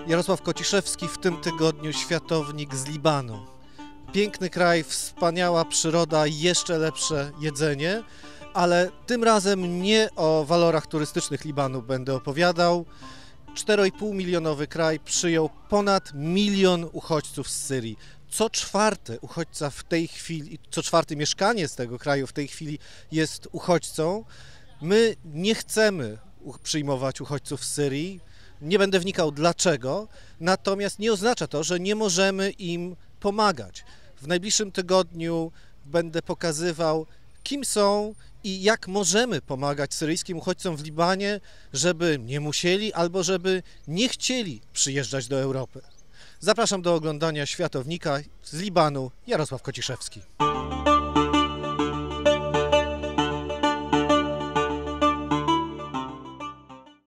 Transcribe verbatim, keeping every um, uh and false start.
Jarosław Kociszewski, w tym tygodniu światownik z Libanu. Piękny kraj, wspaniała przyroda, jeszcze lepsze jedzenie, ale tym razem nie o walorach turystycznych Libanu będę opowiadał. cztery i pół milionowy kraj przyjął ponad milion uchodźców z Syrii. Co czwarty uchodźca w tej chwili, co czwarty mieszkanie z tego kraju w tej chwili jest uchodźcą. My nie chcemy przyjmować uchodźców z Syrii. Nie będę wnikał dlaczego, natomiast nie oznacza to, że nie możemy im pomagać. W najbliższym tygodniu będę pokazywał, kim są i jak możemy pomagać syryjskim uchodźcom w Libanie, żeby nie musieli albo żeby nie chcieli przyjeżdżać do Europy. Zapraszam do oglądania światownika z Libanu, Jarosław Kociszewski.